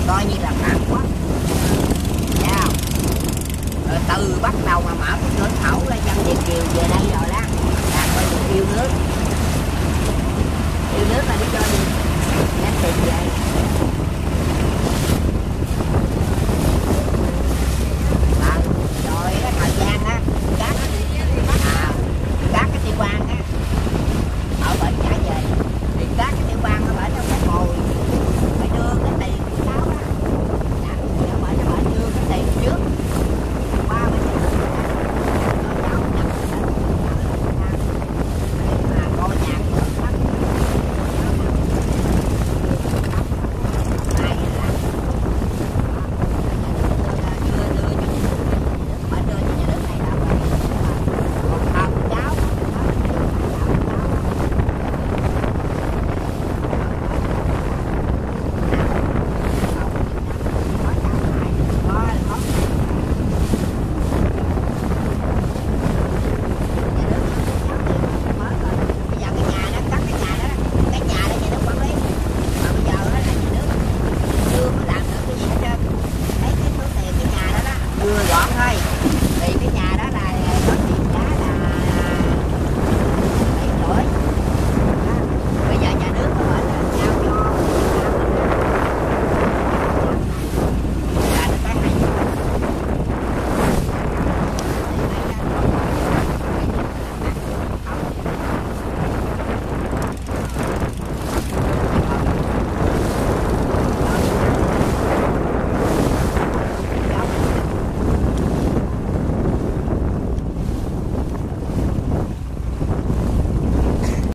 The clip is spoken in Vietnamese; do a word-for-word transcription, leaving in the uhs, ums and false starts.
coi như là phản quá. Thấy không? Rồi từ bắt đầu mà mở cái cửa khẩu là dân Việt kiều về đây rồi đó là coi như yêu nước, yêu nước là đi cho đi nhắc tiền về.